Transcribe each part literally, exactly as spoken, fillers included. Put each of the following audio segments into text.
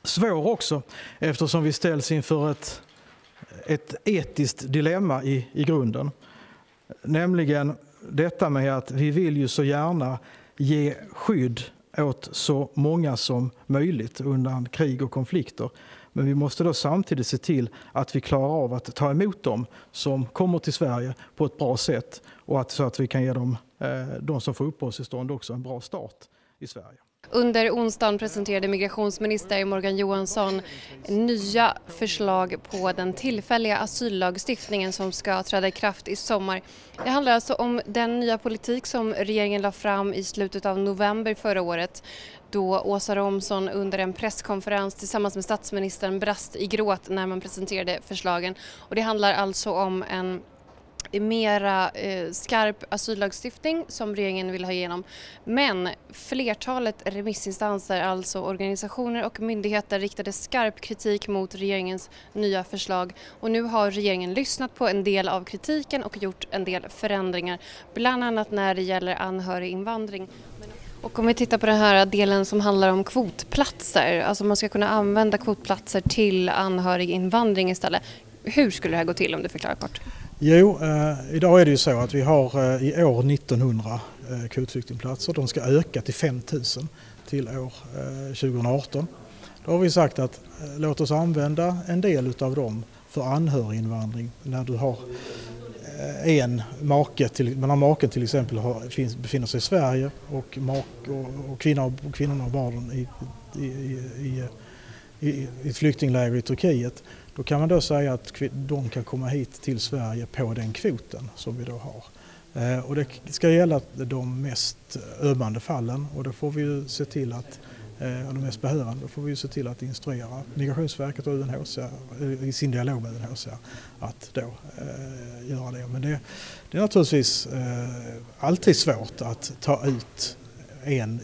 svår också eftersom vi ställs inför ett, ett etiskt dilemma i, i grunden. Nämligen detta med att vi vill ju så gärna ge skydd åt så många som möjligt undan krig och konflikter. Men vi måste då samtidigt se till att vi klarar av att ta emot dem som kommer till Sverige på ett bra sätt och att, så att vi kan ge dem, eh, de som får uppehållstillstånd också en bra start i Sverige. Under onsdagen presenterade migrationsminister Morgan Johansson nya förslag på den tillfälliga asyllagstiftningen som ska träda i kraft i sommar. Det handlar alltså om den nya politik som regeringen la fram i slutet av november förra året, då Åsa Romson under en presskonferens tillsammans med statsministern brast i gråt när man presenterade förslagen. Och det handlar alltså om en mera eh, skarp asyllagstiftning som regeringen vill ha igenom. Men flertalet remissinstanser, alltså organisationer och myndigheter, riktade skarp kritik mot regeringens nya förslag. Och nu har regeringen lyssnat på en del av kritiken och gjort en del förändringar, bland annat när det gäller anhöriginvandring. Och om vi tittar på den här delen som handlar om kvotplatser, alltså man ska kunna använda kvotplatser till anhöriginvandring istället. Hur skulle det här gå till om du förklarar kort? Jo, eh, idag är det ju så att vi har eh, i år nittonhundra eh, kvotflyktingplatser. De ska öka till fem tusen till år eh, tjugoarton. Då har vi sagt att eh, låt oss använda en del av dem för anhöriginvandring när du har eh, en make, till, när maken till exempel har, finns, befinner sig i Sverige och, mak, och, och, kvinnor, och kvinnorna och barnen i, i, i, i, i, i ett flyktingläger i Turkiet. Då kan man då säga att de kan komma hit till Sverige på den kvoten som vi då har. Eh, och det ska gälla de mest ömmande fallen och då får vi ju se till att, eh, de mest behövande, då får vi ju se till att instruera Migrationsverket och U N H C R i sin dialog med U N H C R att då eh, göra det. Men det, det är naturligtvis eh, alltid svårt att ta ut en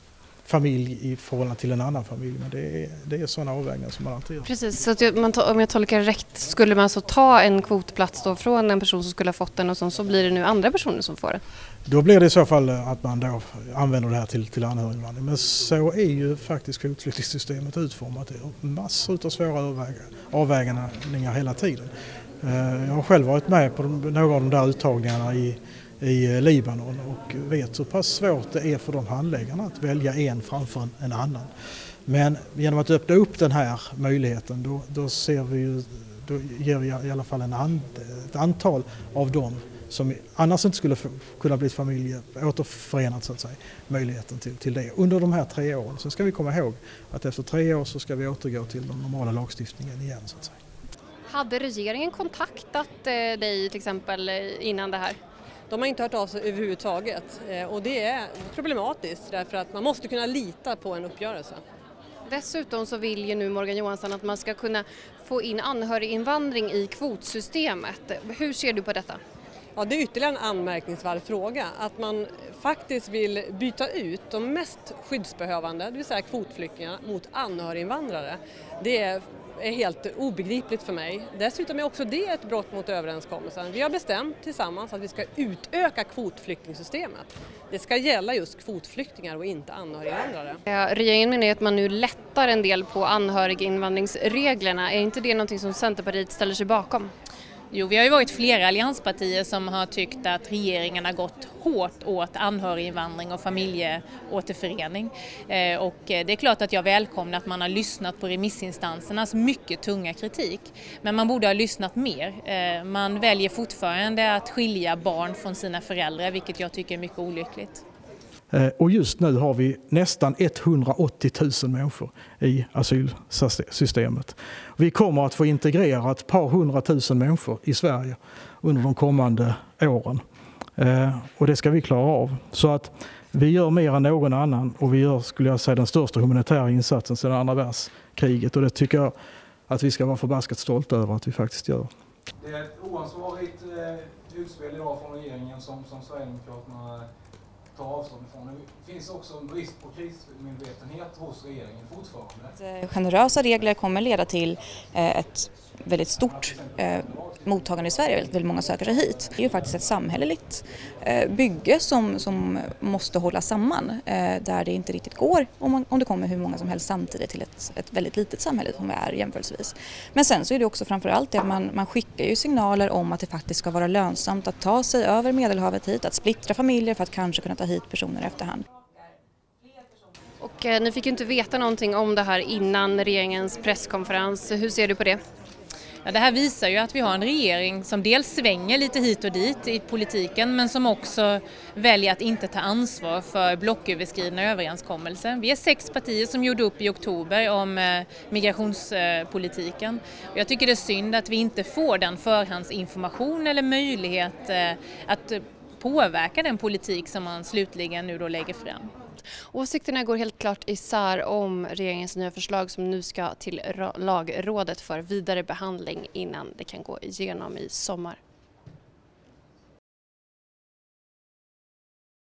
familj i förhållande till en annan familj, men det är, det är sådana avvägningar som man alltid gör. Precis, så att man, om jag tolkar rätt, skulle man alltså ta en kvotplats då från en person som skulle ha fått den och så, så blir det nu andra personer som får det? Då blir det i så fall att man då använder det här till, till anhöriginvandring. Men så är ju faktiskt kvotflyktingsystemet utformat. Det är massor av svåra avvägningar hela tiden. Jag har själv varit med på några av de där uttagningarna i i Libanon och vet så pass svårt det är för de handläggarna att välja en framför en annan. Men genom att öppna upp den här möjligheten då, då, ser vi ju, då ger vi i alla fall en and, ett antal av dem som annars inte skulle kunna bli familje återförenat så att säga, möjligheten till, till det under de här tre åren. Sen ska vi komma ihåg att efter tre år så ska vi återgå till den normala lagstiftningen igen så att säga. Hade regeringen kontaktat dig till exempel innan det här? De har inte hört av sig överhuvudtaget och det är problematiskt därför att man måste kunna lita på en uppgörelse. Dessutom så vill ju nu Morgan Johansson att man ska kunna få in anhöriginvandring i kvotsystemet. Hur ser du på detta? Ja, det är ytterligare en anmärkningsvärd fråga att man faktiskt vill byta ut de mest skyddsbehövande, det vill säga kvotflyktingarna, mot anhöriginvandrare. Det är är helt obegripligt för mig. Dessutom är också det ett brott mot överenskommelsen. Vi har bestämt tillsammans att vi ska utöka kvotflyktingsystemet. Det ska gälla just kvotflyktingar och inte anhöriginvandrare. Ja, regeringen menar att man nu lättar en del på anhöriginvandringsreglerna. Är inte det något som Centerpartiet ställer sig bakom? Jo, vi har ju varit flera allianspartier som har tyckt att regeringen har gått hårt åt anhöriginvandring och familjeåterförening. Eh, och det är klart att jag välkomnar att man har lyssnat på remissinstansernas mycket tunga kritik. Men man borde ha lyssnat mer. Eh, man väljer fortfarande att skilja barn från sina föräldrar, vilket jag tycker är mycket olyckligt. Och just nu har vi nästan etthundraåttio tusen människor i asylsystemet. Vi kommer att få integrera ett par hundratusen människor i Sverige under de kommande åren. Och det ska vi klara av. Så att vi gör mer än någon annan och vi gör, skulle jag säga, den största humanitära insatsen sedan andra världskriget. Och det tycker jag att vi ska vara förbaskat stolta över att vi faktiskt gör. Det är ett oansvarigt eh, utspel idag från regeringen som, som Sverigedemokraterna tar avstånd ifrån. Det finns också en brist på krismedvetenhet hos regeringen fortfarande. Generösa regler kommer leda till ett väldigt stort eh, mottagande i Sverige, väldigt, väldigt många söker sig hit. Det är ju faktiskt ett samhälleligt eh, bygge som, som måste hålla samman, eh, där det inte riktigt går om, man, om det kommer hur många som helst samtidigt till ett, ett väldigt litet samhälle som vi är jämförelsevis. Men sen så är det också framförallt det att man, man skickar ju signaler om att det faktiskt ska vara lönsamt att ta sig över Medelhavet hit, att splittra familjer för att kanske kunna ta hit personer efterhand. Och eh, ni fick ju inte veta någonting om det här innan regeringens presskonferens. Hur ser du på det? Ja, det här visar ju att vi har en regering som dels svänger lite hit och dit i politiken, men som också väljer att inte ta ansvar för blocköverskridande överenskommelser. Vi är sex partier som gjorde upp i oktober om eh, migrationspolitiken. Och jag tycker det är synd att vi inte får den förhandsinformation eller möjlighet eh, att påverka den politik som man slutligen nu då lägger fram. Åsikterna går helt klart isär om regeringens nya förslag som nu ska till lagrådet för vidare behandling innan det kan gå igenom i sommar.